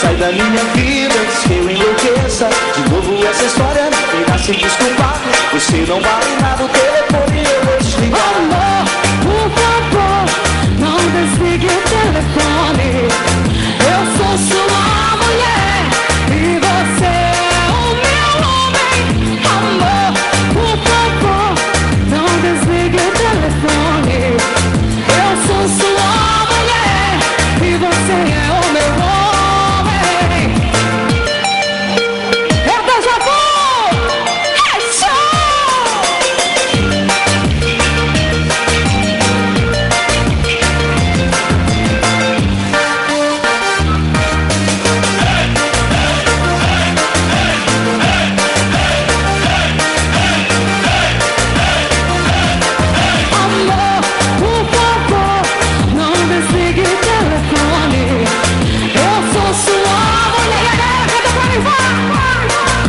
sai da minha vida antes que eu enlouqueça. De novo essa história não irá se desculpar. Você não vale nada, o telefone eu vou desligar. Amor, por favor, não desligue o telefone. Eu sou sua mulher e você é o meu homem. Amor, por favor, não desligue o telefone. Eu sou sua mulher e você é o meu homem. Eu já vou! É show! Amor, por favor, não desligue o telefone. Eu sou sua mulher. Canta pra mim, vai!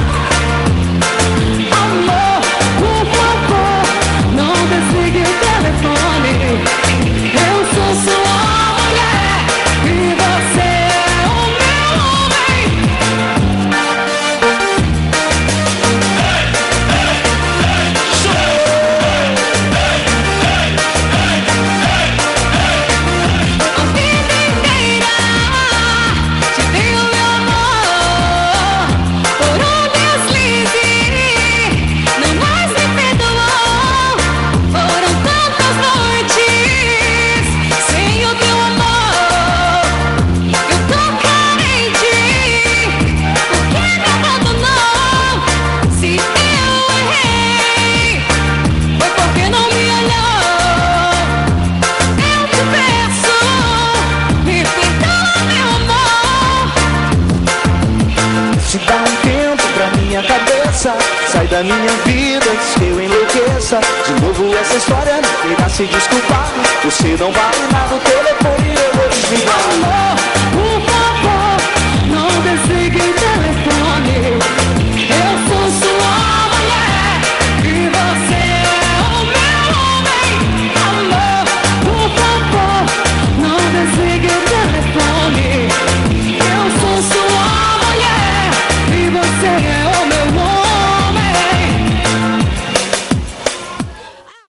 Amor, por favor, não desligue o telefone. Eu sou sua mulher e você é o meu homem. A vida inteira te dei o meu amor. Por um deslize, não mais me perdoou. Foram tantas noites sem o teu amor. Eu tô carente, por que me abandonou? Se eu errei, foi porque não me olhou. Eu te peço, me perdoa, meu amor. Se dá um tempo pra minha cabeça, sai da minha vida antes que eu enlouqueça. De novo essa história não irá se desculpar. Você não vale nada, o telefone eu vou desligar. Amor,